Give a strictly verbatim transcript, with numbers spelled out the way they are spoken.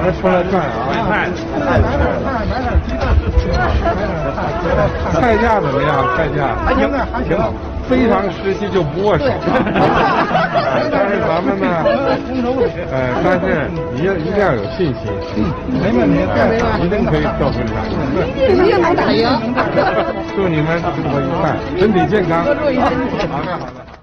们说了算啊。 菜， 菜价怎么样？菜价还行，挺好。 非常时期就不握手。但是咱们呢，呃，但是你要一定要有信心。 没问题， 一定可以得分上。 一定能打赢。 祝你们生活愉快，身体健康。好的，好的。